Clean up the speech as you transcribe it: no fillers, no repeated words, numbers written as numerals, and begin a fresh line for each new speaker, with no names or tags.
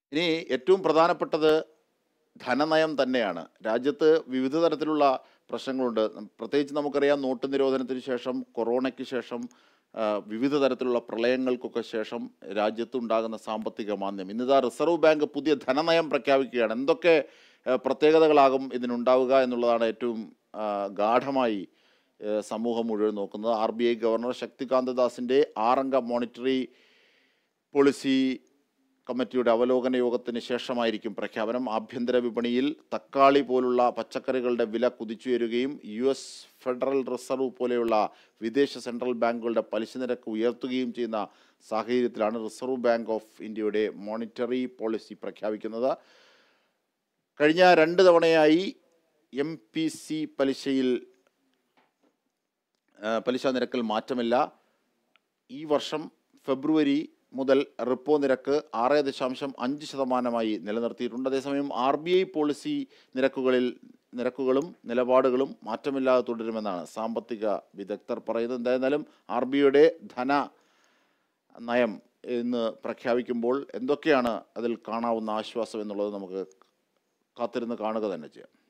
ഇനി ഏറ്റവും പ്രധാനപ്പെട്ടത് ധനനയം തന്നെയാണ്. രാജ്യത്ത് വിവിധ തരത്തിലുള്ള പ്രശ്നങ്ങളുണ്ട്. പ്രത്യേകിച്ച് നമുക്കറിയാം നോട്ട് നിരോധനത്തിന് ശേഷം, കൊറോണയ്ക്ക് ശേഷം, വിവിധ തരത്തിലുള്ള പ്രളയങ്ങൾക്കൊക്കെ ശേഷം രാജ്യത്തുണ്ടാകുന്ന സാമ്പത്തിക മാന്ദ്യം. ഇന്നിതാ റിസർവ് ബാങ്ക് പുതിയ ധനനയം പ്രഖ്യാപിക്കുകയാണ്. എന്തൊക്കെ പ്രത്യേകതകളാകും ഇതിനുണ്ടാവുക എന്നുള്ളതാണ് ഏറ്റവും ഗാഢമായി സമൂഹം മുഴുവൻ നോക്കുന്നത്. RBI ഗവർണർ ശക്തികാന്ത ദാസിൻ്റെ 6 അംഗ മോണിറ്ററി പോളിസി കമ്മിറ്റിയുടെ അവലോകന യോഗത്തിന് ശേഷമായിരിക്കും പ്രഖ്യാപനം. ആഭ്യന്തര വിപണിയിൽ തക്കാളി പോലുള്ള പച്ചക്കറികളുടെ വില കുതിച്ചുയരുകയും US ഫെഡറൽ റിസർവ് പോലെയുള്ള വിദേശ സെൻട്രൽ ബാങ്കുകളുടെ പലിശ നിരക്ക് ഉയർത്തുകയും ചെയ്യുന്ന സാഹചര്യത്തിലാണ് റിസർവ് ബാങ്ക് ഓഫ് ഇന്ത്യയുടെ മോണിറ്ററി പോളിസി പ്രഖ്യാപിക്കുന്നത്. കഴിഞ്ഞ 2 തവണയായി MPC പലിശ നിരക്കിൽ മാറ്റമില്ല. ഈ വർഷം ഫെബ്രുവരി മുതൽ റിപ്പോ നിരക്ക് 6.5% നിലനിർത്തിയിട്ടുണ്ട്. അതേസമയം RBI പോളിസി നിരക്കുകളും നിലപാടുകളും മാറ്റമില്ലാതെ തുടരുമെന്നാണ് സാമ്പത്തിക വിദഗ്ധർ പറയുന്നത്. എന്തായിരുന്നാലും RBIയുടെ ധന നയം ഇന്ന് പ്രഖ്യാപിക്കുമ്പോൾ എന്തൊക്കെയാണ് അതിൽ കാണാവുന്ന ആശ്വാസം എന്നുള്ളത് നമുക്ക് കാത്തിരുന്ന് കാണുക തന്നെ ചെയ്യാം.